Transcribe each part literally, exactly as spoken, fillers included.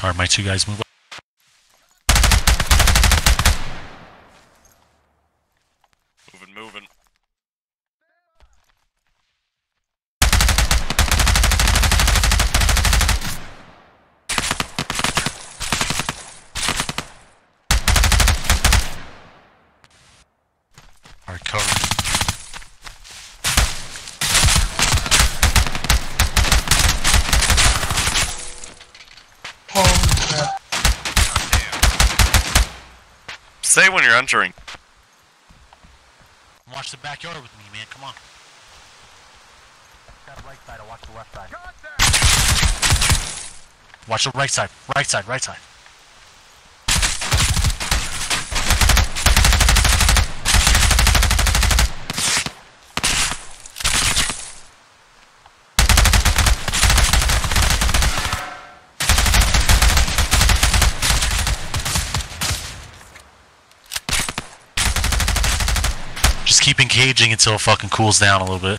Alright, my two guys move up. Moving, moving. Alright, cover. Say when you're entering. Watch the backyard with me, man. Come on. That right side, I'll watch the left side. Watch the right side. Right side, right side. Just keep engaging until it fucking cools down a little bit.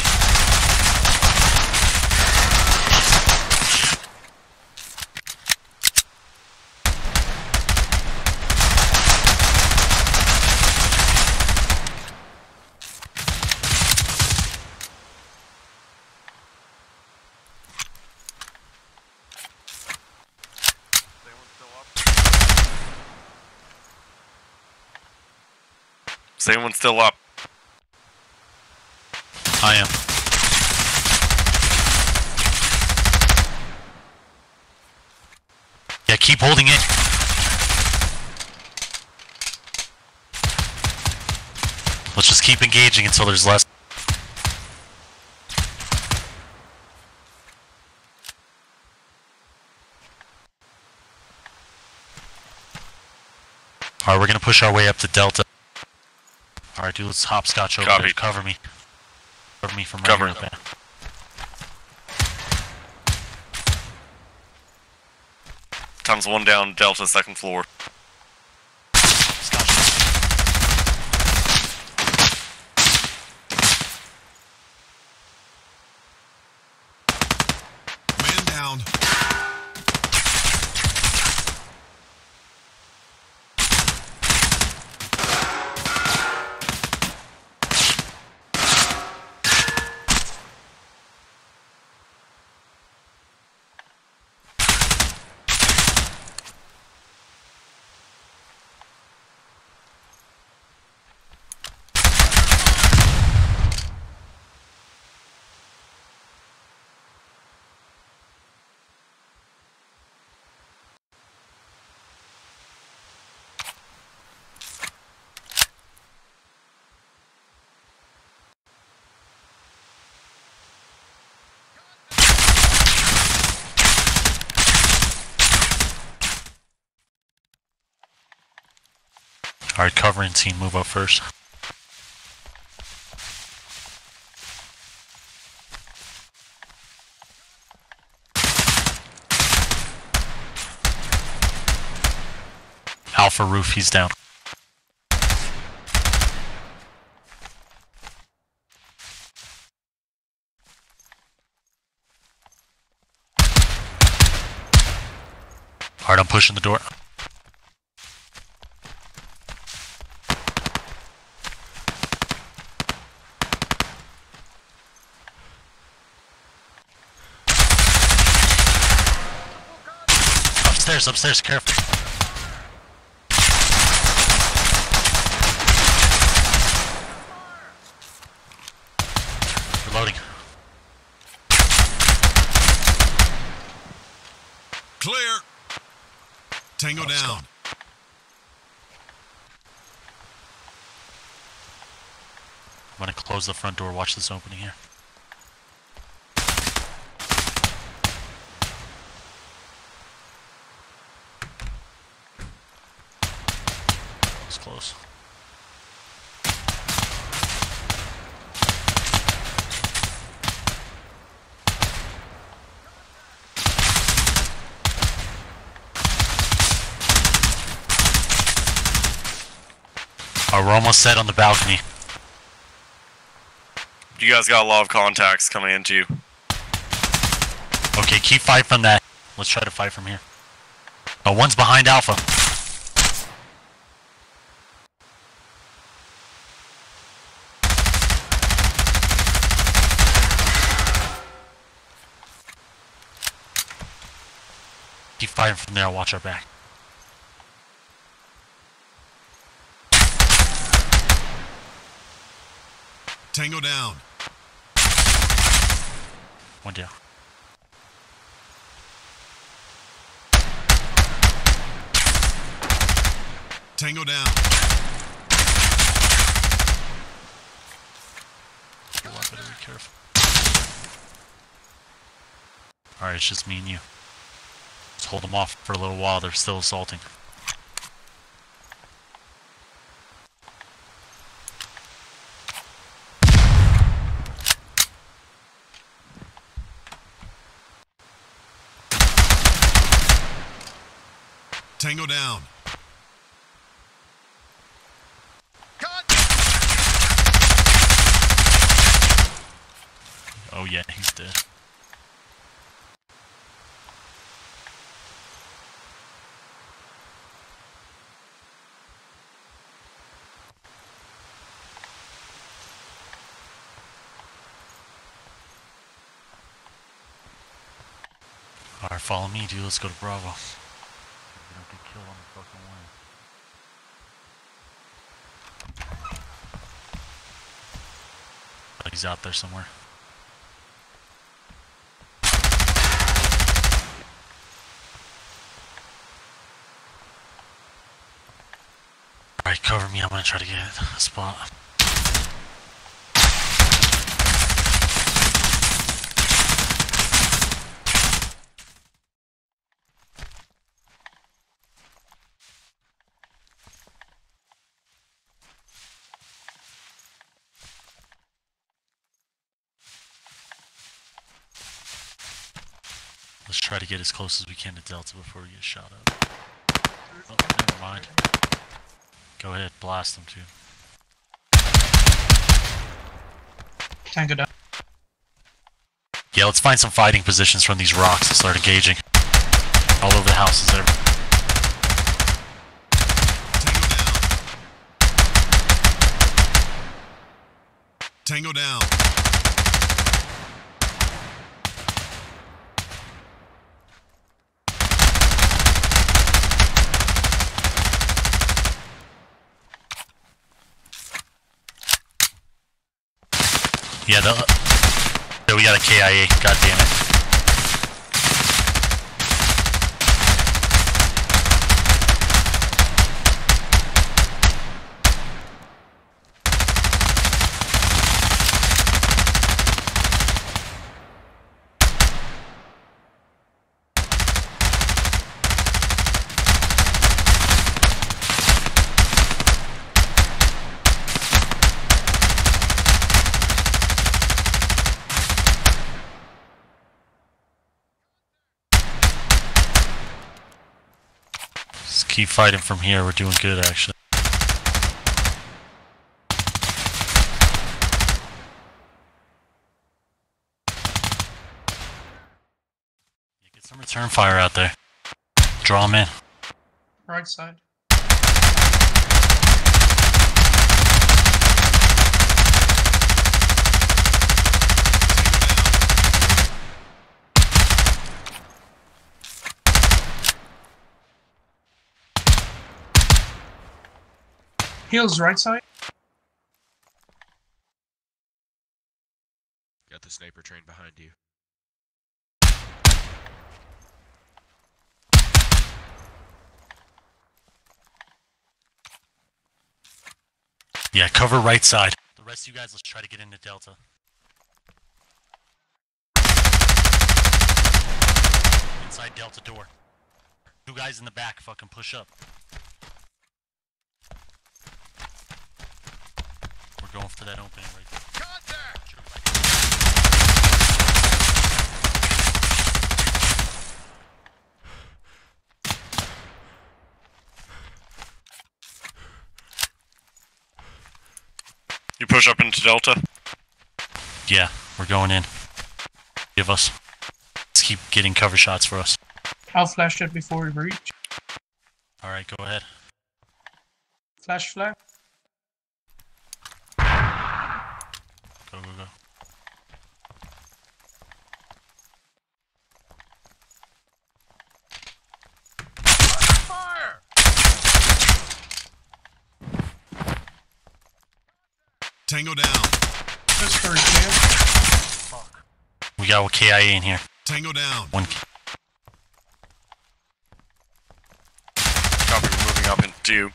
Is anyone still up? I am. Yeah, keep holding it. Let's just keep engaging until there's less. Alright, we're gonna push our way up to Delta. Alright, dude, let's hopscotch over Copy. there. Cover me. Cover me from right Cover. here. Okay. Times one down, Delta, second floor. Man down. Alright, covering team, move up first. Alpha roof, he's down. Alright, I'm pushing the door. Upstairs, upstairs, careful. Reloading. Clear. Tango Let's down. go. I'm gonna close the front door, watch this opening here. It's close. Alright, we're almost set on the balcony. You guys got a lot of contacts coming into you. Okay, keep fight from that. Let's try to fight from here. Oh, one's behind Alpha. Keep fighting from there, I'll watch our back. Tango down. One down. Tango down. Oh, I better be careful. Alright, it's just me and you. Let's hold them off for a little while, they're still assaulting. Tango down. Oh yeah, he's dead. Alright, follow me, dude. Let's go to Bravo. We don't get killed on the fucking way. But he's out there somewhere. Alright, cover me. I'm gonna try to get a spot. Let's try to get as close as we can to Delta before we get shot up. Oh, never mind. Go ahead, blast them too. Tango down. Yeah, let's find some fighting positions from these rocks and start engaging. All over the houses there. Tango down. Tango down. Yeah, the, yeah, we got a K I A. God damn it. Just keep fighting from here. We're doing good, actually. Yeah, get some return fire out there. Draw them in. Right side. Heels right side. Got the sniper train behind you. Yeah, cover right side. The rest of you guys, let's try to get into Delta. Inside Delta door. Two guys in the back, fucking push up. We're going for that opening right there. You push up into Delta? Yeah, we're going in. Give us. Let's keep getting cover shots for us. I'll flash it before we breach. Alright, go ahead. Flash flare. Go, go, go. Fire! Tango down. Just for clear. Fuck. We got a K I A in here. Tango down. One. Copy, we're moving up into...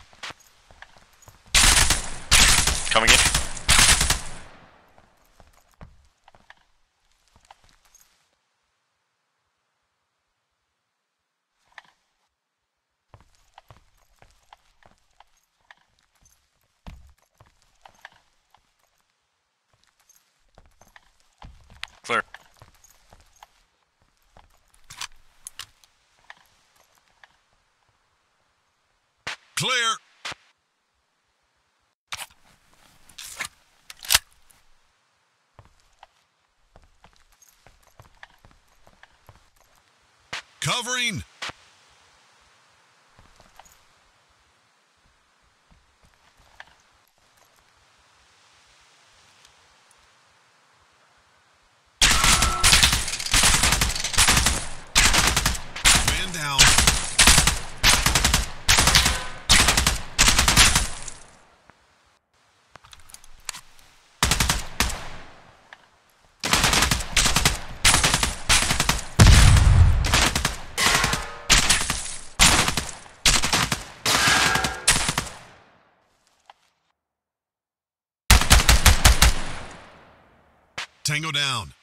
Coming in. Clear. Clear. Covering. Man down. Tango down.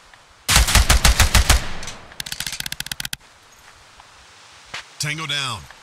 Tango down.